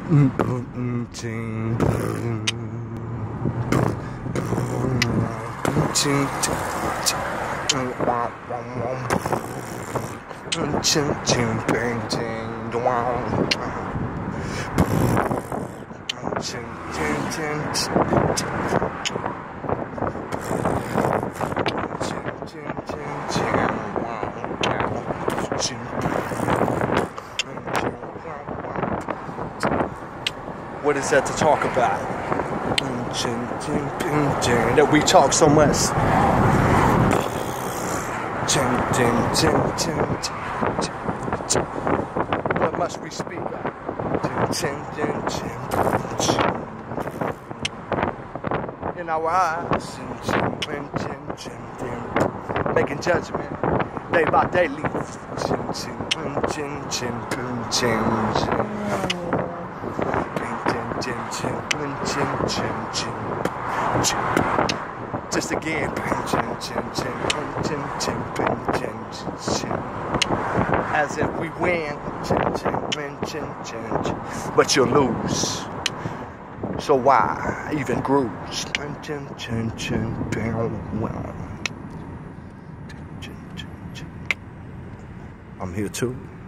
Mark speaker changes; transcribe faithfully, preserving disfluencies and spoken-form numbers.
Speaker 1: What is that to talk about? That we talk so much. What must we speak of? In our eyes, making judgment day by day. Just again, as if we win, but you'll lose. So why even bruise? I'm here too.